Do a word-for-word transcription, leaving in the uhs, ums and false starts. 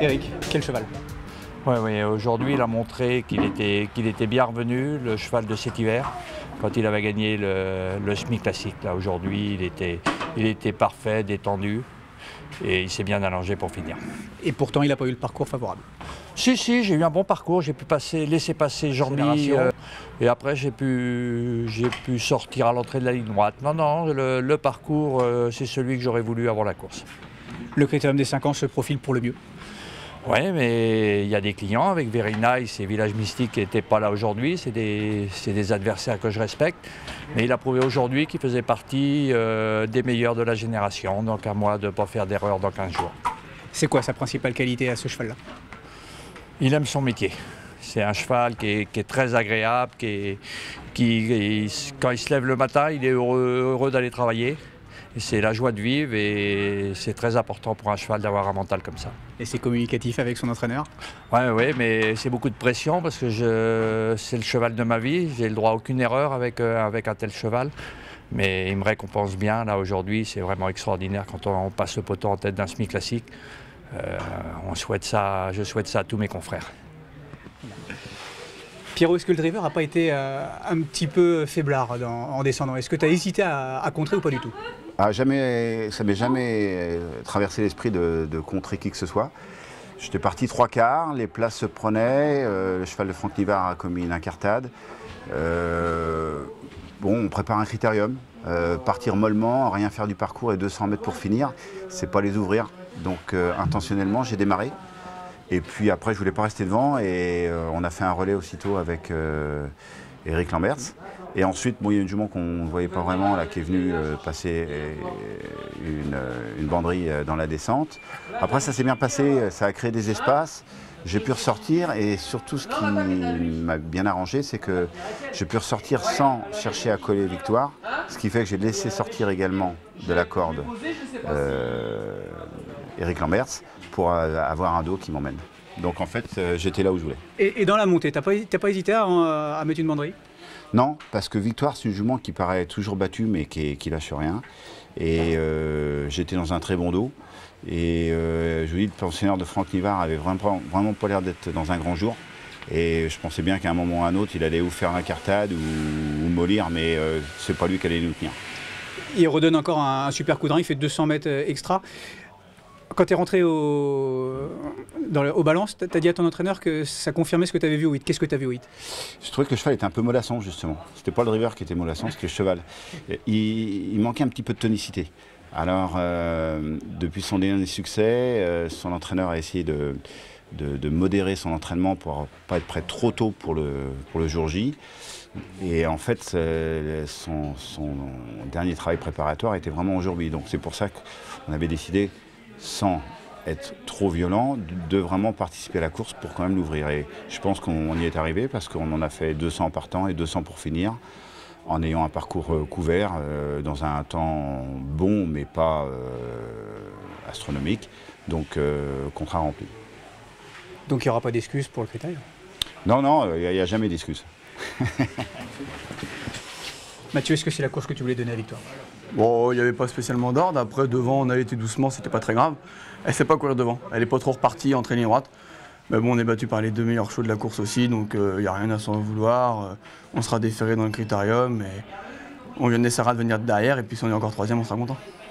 Eric, quel cheval? Oui, oui, aujourd'hui il a montré qu'il était, qu'il était bien revenu, le cheval de cet hiver, quand il avait gagné le, le semi classique. Là aujourd'hui il était, il était parfait, détendu et il s'est bien allongé pour finir. Et pourtant il n'a pas eu le parcours favorable. Si, si, j'ai eu un bon parcours, j'ai pu passer, laisser passer Jormi euh, et après j'ai pu, j'ai pu sortir à l'entrée de la ligne droite. Non, non, le, le parcours euh, c'est celui que j'aurais voulu avant la course. Le critérium des cinq ans se profile pour le mieux. Oui, mais il y a des clients avec Very Nice et Village Mystique qui n'étaient pas là aujourd'hui. C'est des, des adversaires que je respecte. Mais il a prouvé aujourd'hui qu'il faisait partie euh, des meilleurs de la génération. Donc à moi de ne pas faire d'erreur dans quinze jours. C'est quoi sa principale qualité à ce cheval-là? Il aime son métier. C'est un cheval qui est, qui est très agréable, qui, est, qui quand il se lève le matin, il est heureux, heureux d'aller travailler. C'est la joie de vivre et c'est très important pour un cheval d'avoir un mental comme ça. Et c'est communicatif avec son entraîneur? Oui, ouais, mais c'est beaucoup de pression parce que je, c'est le cheval de ma vie. J'ai le droit à aucune erreur avec, euh, avec un tel cheval. Mais il me récompense bien. Là, aujourd'hui, c'est vraiment extraordinaire quand on, on passe le poteau en tête d'un semi classique. Euh, on souhaite ça, je souhaite ça à tous mes confrères. Pierrot, est-ce que le driver n'a pas été euh, un petit peu faiblard dans, en descendant? Est-ce que tu as hésité à, à contrer ou pas du tout? Ah, jamais, ça ne m'est jamais traversé l'esprit de, de contrer qui que ce soit. J'étais parti trois quarts, les places se prenaient, euh, le cheval de Franck Nivard a commis une incartade. Euh, bon, on prépare un critérium, euh, partir mollement, rien faire du parcours et deux cents mètres pour finir, c'est pas les ouvrir. Donc euh, intentionnellement, j'ai démarré. Et puis après, je voulais pas rester devant et euh, on a fait un relais aussitôt avec euh, Eric Lamberts. Et ensuite, bon, il y a une jument qu'on ne voyait pas vraiment, là, qui est venue euh, passer une, une banderie dans la descente. Après, ça s'est bien passé, ça a créé des espaces. J'ai pu ressortir et surtout, ce qui m'a bien arrangé, c'est que j'ai pu ressortir sans chercher à coller victoire. Ce qui fait que j'ai laissé sortir également de la corde euh, Eric Lamberts pour avoir un dos qui m'emmène. Donc en fait, euh, j'étais là où je voulais. Et, et dans la montée, t'as pas, t'as pas hésité à, à mettre une banderie? Non, parce que Victoire, c'est une jument qui paraît toujours battue, mais qui, qui lâche rien. Et euh, j'étais dans un très bon dos. Et euh, je vous dis, le pensionnaire de Franck Nivard avait vraiment, vraiment pas l'air d'être dans un grand jour. Et je pensais bien qu'à un moment ou à un autre, il allait ou faire l'incartade ou, ou mollir, mais euh, c'est pas lui qui allait nous tenir. Il redonne encore un, un super coup de rein, il fait deux cents mètres extra. Quand tu es rentré au, dans le, au balance, tu as dit à ton entraîneur que ça confirmait ce que tu avais vu au hit. Qu'est-ce que tu as vu au hit? Je trouvais que le cheval était un peu mollasson, justement. C'était pas le driver qui était mollasson, c'était le cheval. Il, il manquait un petit peu de tonicité. Alors, euh, depuis son dernier succès, euh, son entraîneur a essayé de, de, de modérer son entraînement pour ne pas être prêt trop tôt pour le, pour le jour J. Et en fait, son, son dernier travail préparatoire était vraiment aujourd'hui. Donc c'est pour ça qu'on avait décidé, sans être trop violent, de vraiment participer à la course pour quand même l'ouvrir. Et je pense qu'on y est arrivé parce qu'on en a fait deux cents par temps et deux cents pour finir, en ayant un parcours couvert, euh, dans un temps bon mais pas euh, astronomique, donc euh, contrat rempli. Donc il n'y aura pas d'excuses pour le critérium? Non, non, il n'y a, a jamais d'excuses. Mathieu, est-ce que c'est la course que tu voulais donner à Victoire? Bon, il n'y avait pas spécialement d'ordre. Après, devant, on a été doucement, c'était pas très grave. Elle ne sait pas courir devant. Elle n'est pas trop repartie entre ligne droite. Mais bon, on est battu par les deux meilleurs chevaux de la course aussi, donc il euh, n'y a rien à s'en vouloir. Euh, on sera déféré dans le critérium et on essaiera de venir derrière. Et puis si on est encore troisième, on sera content.